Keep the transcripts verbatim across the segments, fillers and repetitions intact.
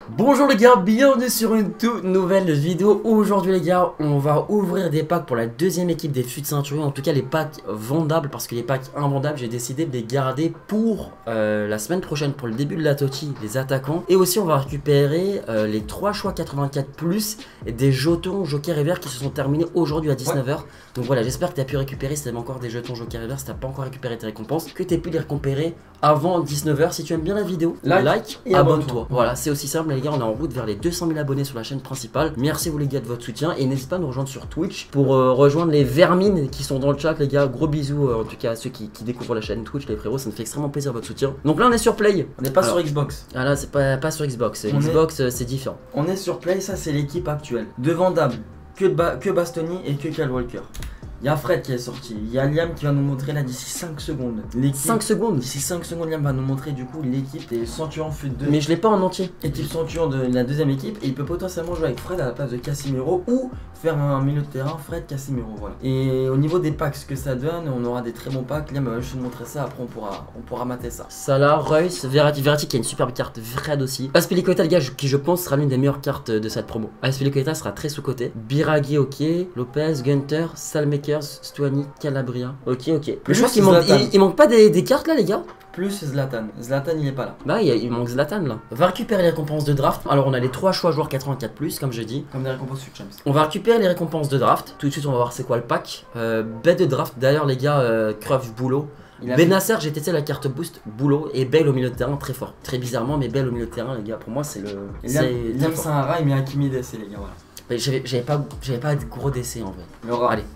Bonjour les gars, bienvenue sur une toute nouvelle vidéo. Aujourd'hui les gars, on va ouvrir des packs pour la deuxième équipe des fûts de ceinture. En tout cas les packs vendables, parce que les packs invendables, j'ai décidé de les garder pour euh, la semaine prochaine, pour le début de la Toti, les attaquants. Et aussi on va récupérer euh, les trois choix quatre-vingt-quatre plus et des jetons Joker et Vert qui se sont terminés aujourd'hui à dix-neuf heures. Ouais. Donc voilà, j'espère que tu as pu récupérer, si tu avais encore des jetons Joker et Vert, si tu n'as pas encore récupéré tes récompenses, que tu aies pu les récupérer avant dix-neuf heures. Si tu aimes bien la vidéo, like, like et abonne-toi. Voilà, c'est aussi simple les gars, on est en route vers les deux cent mille abonnés sur la chaîne principale. Merci vous les gars de votre soutien et n'hésitez pas à nous rejoindre sur Twitch pour euh, rejoindre les vermines qui sont dans le chat les gars. Gros bisous euh, en tout cas à ceux qui, qui découvrent la chaîne Twitch les frérots, ça me fait extrêmement plaisir votre soutien. Donc là on est sur Play. On n'est pas Alors, sur Xbox. Ah là c'est pas, pas sur Xbox, on Xbox est... c'est différent. On est sur Play, ça c'est l'équipe actuelle. De Vandable, que, ba que Bastoni et que Kyle Walker. Il y a Fred qui est sorti, il y a Liam qui va nous montrer là d'ici cinq secondes. cinq secondes D'ici cinq secondes, Liam va nous montrer du coup l'équipe des Centurions Fut deux. Mais je l'ai pas en entier. Équipe Centurion de la deuxième équipe, et il peut potentiellement jouer avec Fred à la place de Casimiro ou faire un milieu de terrain Fred Casimiro. Voilà. Et au niveau des packs, ce que ça donne, on aura des très bons packs. Liam va juste nous montrer ça, après on pourra, on pourra mater ça. Salah, Reus, Verratti, Verratti qui a une superbe carte, Fred aussi. Azpilicueta, les gars, qui je pense sera l'une des meilleures cartes de cette promo. Azpilicueta sera très sous-côté. Biraghi, ok. Lopez, Gunter, Salmakers, Stuani, Calabria. Ok, ok. Mais je pense qu'il manque, il, il manque pas des, des cartes là, les gars. Plus Zlatan. Zlatan, il est pas là. Bah, il, il manque Zlatan là. On va récupérer les récompenses de draft. Alors, on a les trois choix joueurs quatre-vingt-quatre plus, comme je dis. Comme des récompenses Fut Champs. On va récupérer les récompenses de draft. Tout de suite, on va voir c'est quoi le pack. Euh, bête de draft. D'ailleurs, les gars, euh, Cruyff, Boulot. Benasser, j'ai testé la carte boost, Boulot et Bale au milieu de terrain, très fort. Très bizarrement, mais Bale au milieu de terrain, les gars, pour moi, c'est le. Liam Sahara, il met Hakimi D C, les gars, voilà. J'avais pas, pas de gros D C en vrai. Le rat. Allez.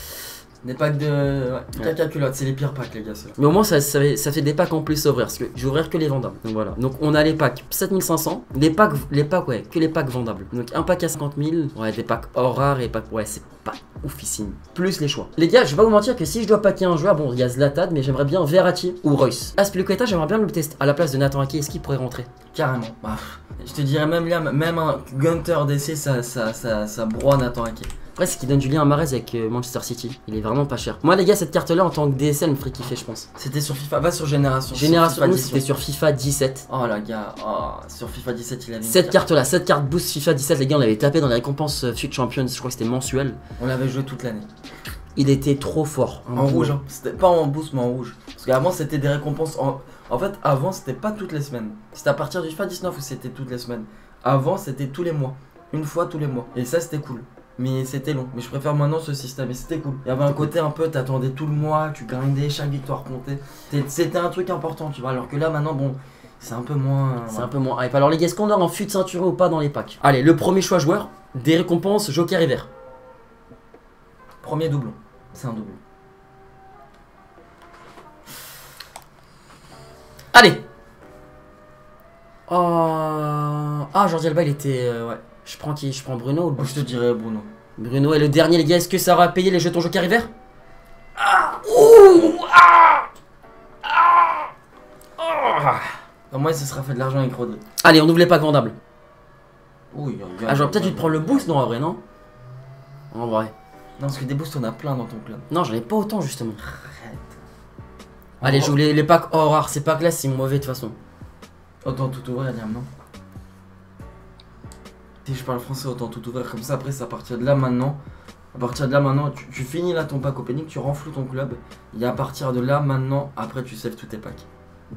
Des packs de. Ouais, caca culotte, c'est les pires packs les gars. Mais au moins ça, ça, fait, ça fait des packs en plus à ouvrir, parce que je vais ouvrir que les vendables. Donc voilà. Donc on a les packs sept mille cinq cents, les packs, les packs ouais, que les packs vendables. Donc un pack à cinquante mille, ouais, des packs hors rares et packs, ouais, c'est pas oufissime. Plus les choix. Les gars, je vais pas vous mentir que si je dois packer un joueur, bon, il y a Zlatan, mais j'aimerais bien Verratti ou Reus. Azpilicueta, j'aimerais bien le tester à la place de Nathan Ake, est-ce qu'il pourrait rentrer? Carrément. Bah, je te dirais même Liam, même un Gunter D C, ça, ça, ça, ça broie Nathan Ake. Après, c'est qui donne du lien à Mahrez avec euh, Manchester City. Il est vraiment pas cher. Moi, les gars, cette carte-là, en tant que D S L, me ferait kiffer, je pense. C'était sur FIFA, va sur Génération. Génération, c'était sur FIFA dix-sept. Oh, la gars, oh, sur FIFA dix-sept, il avait. Cette carte-là, cette carte boost FIFA dix-sept, les gars, on l'avait tapé dans les récompenses Fut Champions. Je crois que c'était mensuel. On l'avait joué toute l'année. Il était trop fort. En, en rouge, hein. C'était pas en boost, mais en rouge. Parce qu'avant, c'était des récompenses. En, en fait, avant, c'était pas toutes les semaines. C'était à partir du FIFA dix-neuf où c'était toutes les semaines. Avant, c'était tous les mois. Une fois tous les mois. Et ça, c'était cool. Mais c'était long, mais je préfère maintenant ce système, et c'était cool. Il y avait un côté un peu, t'attendais tout le mois, tu grindais, chaque victoire comptait. C'était un truc important, tu vois, alors que là maintenant, bon, c'est un peu moins... C'est ouais. un peu moins hype. Alors les gars, est-ce qu'on aura un fût de ceinture ou pas dans les packs? Allez, le premier choix joueur, des récompenses Joker et Vert. Premier doublon, c'est un doublon. Allez. Oh... Ah, Jordi Alba, il était... Euh, ouais. Je prends qui? Je prends Bruno ou le Je te dirais Bruno. Bruno est le dernier, les gars. Est-ce que ça aura payé les jetons Joker et Vert? Ah, ouh, ah, ah, ah. Au moins, ça sera fait de l'argent avec Rodri. Allez, on ouvre les packs vendables. Oui, ah, genre peut-être tu te prends le boost, non, en vrai, non? En vrai. Non, parce que des boosts, on a plein dans ton club. Non, j'en ai pas autant, justement. Arrête. Allez, j'ouvre les, les packs hors rares. Ces packs-là, c'est mauvais de toute façon. Autant tout ouvrir, Liam, non? Si je parle français, autant tout ouvrir comme ça. Après, c'est à partir de là maintenant. À partir de là maintenant, tu, tu finis là ton pack opening, tu renfloues ton club. Et à partir de là maintenant, après, tu saves tous tes packs.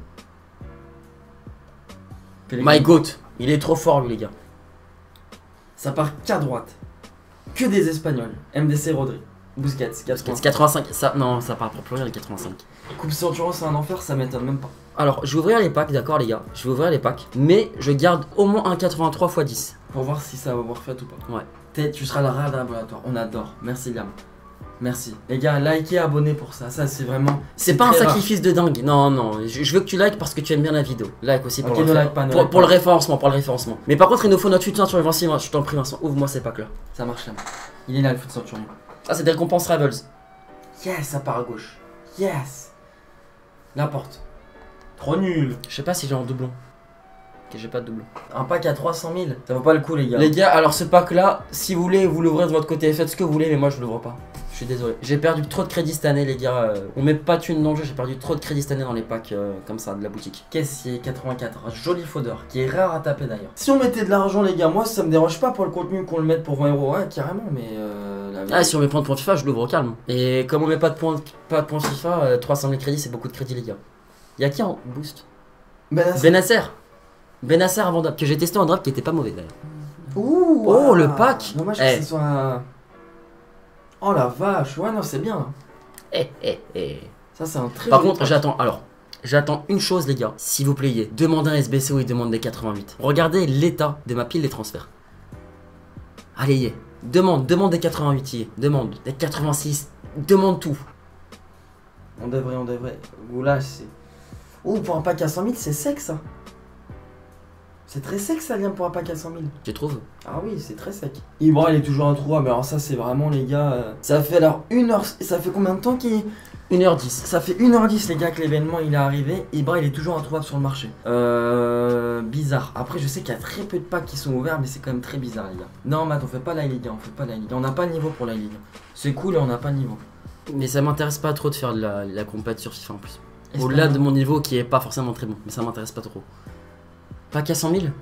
My goat, il est trop fort lui, les gars. Ça part qu'à droite. Que des Espagnols. M D C Rodri. Busquets, quatre-vingt-cinq. quatre-vingt-cinq. Ça, non, ça part pour pleurer les quatre-vingt-cinq. Coupe Centurion, c'est un enfer, ça m'étonne même pas. Alors, je vais ouvrir les packs, d'accord les gars. Je vais ouvrir les packs. Mais je garde au moins un quatre-vingt-trois fois dix. Pour voir si ça va avoir fait ou pas. Ouais. Tu seras la rare d'un laboratoire. On adore. Merci Liam. Merci. Les gars, likez, abonnez pour ça. Ça, c'est vraiment. C'est pas un sacrifice rare. de dingue. Non, non. Je, je veux que tu likes parce que tu aimes bien la vidéo. Like aussi pour, okay, le, like pas, pour, like pour le référencement. Pour le référencement. Mais par contre, il nous faut notre futur sur Vincent. Je t'en prie, Vincent. Ouvre-moi ces packs là. Ça marche là. Il est là, le foot Centurion. Ah, c'est des récompenses Ravels. Yes, ça part à gauche. Yes. La porte. Trop nul. Je sais pas si j'ai un doublon. Ok, j'ai pas de doublon. Un pack à trois cent mille, ça vaut pas le coup les gars. Les gars, alors ce pack là, si vous voulez, vous l'ouvrez de votre côté, faites ce que vous voulez, mais moi je l'ouvre pas. Je suis désolé. J'ai perdu trop de crédit cette année, les gars. Euh, on met pas de thunes dans le jeu, j'ai perdu trop de crédit cette année dans les packs euh, comme ça de la boutique. Caissier quatre-vingt-quatre, joli faudeur, qui est rare à taper d'ailleurs. Si on mettait de l'argent, les gars, moi ça me dérange pas pour le contenu qu'on le mette pour vingt euros, ouais, carrément, mais euh, la Ah, si on met point de points FIFA, je l'ouvre au calme. Et comme on met pas de points, pas de points FIFA, euh, trois cent mille crédits, c'est beaucoup de crédits, les gars. Y'a qui en boost? Benasser. Benasser. Benasser invendable, que j'ai testé en draft qui était pas mauvais d'ailleurs. Ouh, Oh, ah, le pack. Dommage Eh. que ce soit... Oh la vache, ouais non c'est bien. Eh, eh, eh. Ça c'est un très Par joli contre, pack. j'attends, alors, j'attends une chose, les gars. S'il vous plaît, demandez un S B C ou il demande des quatre-vingt-huit. Regardez l'état de ma pile des transferts. Allez, y est. Demande, demande des quatre-vingt-huit, y est. Demande des quatre-vingt-six. Demande tout. On devrait, on devrait. Goulash c'est... Ouh, pour un pack à cent mille, c'est sec ça. C'est très sec ça, Liam, pour un pack à cent mille. Tu trouves? Ah oui, c'est très sec. Ibra, il est toujours introuvable. Mais alors ça, c'est vraiment, les gars... euh, Ça fait alors une heure... Ça fait combien de temps qu'il... une heure dix. Ça fait une heure dix, les gars, que l'événement, il est arrivé. Ibra, il est toujours introuvable sur le marché. Euh... Bizarre. Après, je sais qu'il y a très peu de packs qui sont ouverts, mais c'est quand même très bizarre, les gars. Non, Matt, on fait pas la Ligue un, on fait pas la Ligue un. On n'a pas le niveau pour la Ligue un. C'est cool et on n'a pas le niveau. Mais ça m'intéresse pas trop de faire de la, la compète sur FIFA en plus. Est-ce Au-delà que- de mon niveau qui est pas forcément très bon, mais ça m'intéresse pas trop. Pas qu'à cent mille.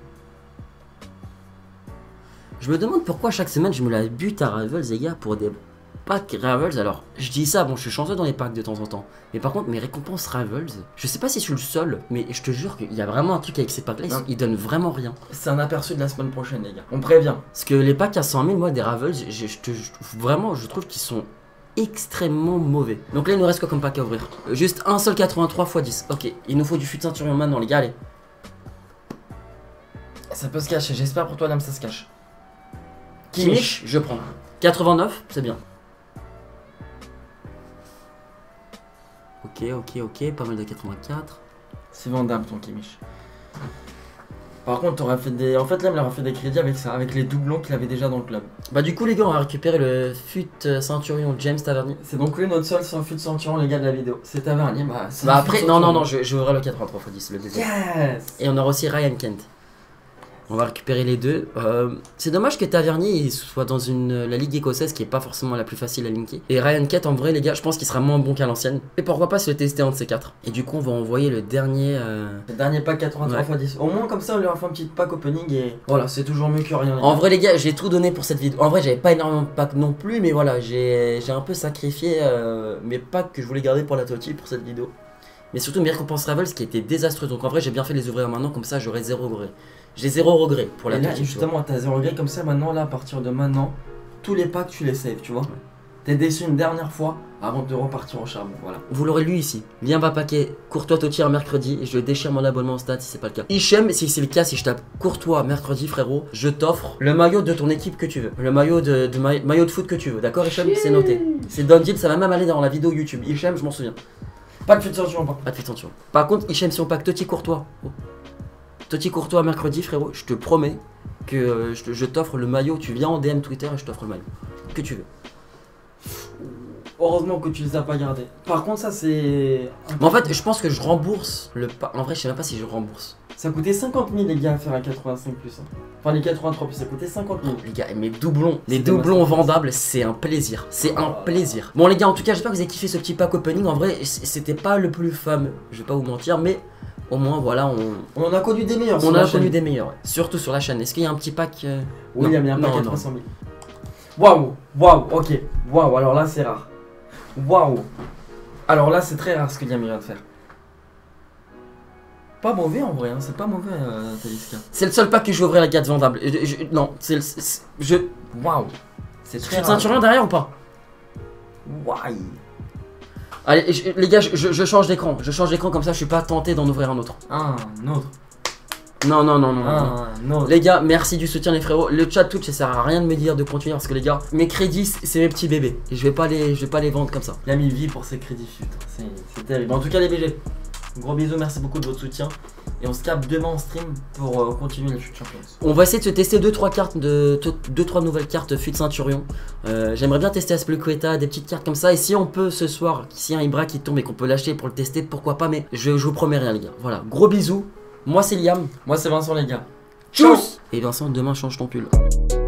Je me demande pourquoi chaque semaine je me la bute à Rivals, les gars, pour des packs Rivals. Alors, je dis ça, bon, je suis chanceux dans les packs de temps en temps. Mais par contre, mes récompenses Rivals, je sais pas si je suis le seul, mais je te jure qu'il y a vraiment un truc avec ces packs-là, Non. ils, ils donnent vraiment rien. C'est un aperçu de la semaine prochaine, les gars. On prévient. Parce que les packs à cent mille, moi, des Rivals, je, je te je trouve vraiment, je trouve qu'ils sont extrêmement mauvais. Donc là, il nous reste quoi comme pack à ouvrir? Euh, Juste un seul quatre-vingt-trois fois dix. Ok, il nous faut du fut de ceinture maintenant, les gars, allez. Ça peut se cacher. J'espère pour toi, Liam, ça se cache. Kimmich, je prends. quatre-vingt-neuf, c'est bien. Ok, ok, ok, pas mal de quatre-vingt-quatre. C'est vendable, ton Kimmich. Par contre, t'aurais fait des... En fait, Liam, il aurait fait des crédits avec ça, avec les doublons qu'il avait déjà dans le club. Bah du coup les gars, on va récupérer le fut euh, Centurion James Tavernier. C'est donc lui notre seul sans fut de ceinturon, les gars, de la vidéo. C'est Tavernier, bah... c'est Bah un après, fut de non non ceinturon. non, je, je vais ouvrir le quatre-vingt-trois fois dix, le deuxième. Yes. Et on aura aussi Ryan Kent. On va récupérer les deux. Euh, c'est dommage que Tavernier il soit dans une, la ligue écossaise qui est pas forcément la plus facile à linker. Et Ryan Kent, en vrai les gars, je pense qu'il sera moins bon qu'à l'ancienne. Et pourquoi pas se le tester un de ces quatre. Et du coup on va envoyer le dernier... Euh... Le dernier pack quatre-vingt-trois Ouais. fois dix. Au moins, comme ça, on leur fait un petit pack opening et... Voilà, c'est toujours mieux que rien, les En gars. vrai les gars, j'ai tout donné pour cette vidéo. En vrai j'avais pas énormément de packs non plus, mais voilà, j'ai j'ai un peu sacrifié euh, mes packs que je voulais garder pour la Totti pour cette vidéo. Mais surtout mes récompenses Ravels qui étaient désastreuses. Donc en vrai j'ai bien fait de les ouvrir maintenant, comme ça j'aurai zéro regret. J'ai zéro regret pour la Et là, Totti. tu vois. justement, t'as zéro regret comme ça, maintenant, là, à partir de maintenant, tous les packs, tu les saves, tu vois. Ouais. T'es déçu une dernière fois avant de repartir au charbon, voilà. Vous l'aurez lu ici. Lien va paquet Courtois Totti un mercredi et je déchire mon abonnement au stade si c'est pas le cas. Hichem, si c'est le cas, si je tape Courtois mercredi frérot, je t'offre le maillot de ton équipe que tu veux. Le maillot de, de ma- maillot de foot que tu veux, d'accord Hichem? C'est noté. C'est done deal, ça va même aller dans la vidéo YouTube. Hichem, je m'en souviens. Pas de futur sur pas. Pas de attention. Par contre, Hichem, si on pack Totti Courtois, oh. Totti Courtois mercredi frérot, je te promets que euh, je, te- je t'offre le maillot. Tu viens en D M Twitter et je t'offre le maillot que tu veux. Heureusement que tu les as pas gardés. Par contre, ça, c'est... Mais en fait, je pense que je rembourse le pack. En vrai, je sais même pas si je rembourse. Ça coûtait cinquante mille, les gars, à faire un quatre-vingt-cinq plus. Hein. Enfin, les quatre-vingt-trois plus, ça coûtait cinquante mille. Les gars, mes doublons, les C'était doublons masterclass. vendables, c'est un plaisir. C'est un Oh là là. plaisir. Bon les gars, en tout cas, j'espère que vous avez kiffé ce petit pack opening. En vrai, c- c'était pas le plus fameux, je vais pas vous mentir, mais au moins voilà, on, On en a connu des meilleurs. on sur a la connu chaîne. des meilleurs. Ouais. Surtout sur la chaîne. Est-ce qu'il y a un petit pack euh, Oui, il y a Non, bien un pack non, à non. trois cent mille. Waouh, waouh, ok. Waouh, alors là, c'est rare. Waouh. Alors là, c'est très rare ce que Liam vient de faire. Pas mauvais en vrai, hein. C'est pas mauvais, euh, Talisca. C'est le seul pack que je vais ouvrir la carte vendable. Je- je- non, c'est le. c'est- Je. Waouh. C'est Tu très te rare. ceinturin derrière ou pas? Waouh. Allez, je- les gars, je, je- je change d'écran. Je change d'écran comme ça, je suis pas tenté d'en ouvrir un autre. Un autre. Non, non, non, non. non. Un autre. Les gars, merci du soutien les frérots. Le chat Twitch ça sert à rien de me dire de continuer parce que les gars, mes crédits c'est mes petits bébés et je vais pas les je vais pas les vendre comme ça. Il a mis vie pour ses crédits fut. C'est c'est terrible. En tout cas, les B G, gros bisous, merci beaucoup de votre soutien. Et on se capte demain en stream pour euh, continuer les Fut Champions. On va essayer de se tester deux trois cartes de deux trois nouvelles cartes Fut Ceinturion. Euh, J'aimerais bien tester Aspilicueta, des petites cartes comme ça. Et si on peut ce soir, s'il y a un Ibra qui tombe et qu'on peut l'acheter pour le tester, pourquoi pas. Mais je, je vous promets rien les gars. Voilà, gros bisous. Moi c'est Liam. Moi, c'est Vincent, les gars. Tchuss. Et Vincent, demain change ton pull.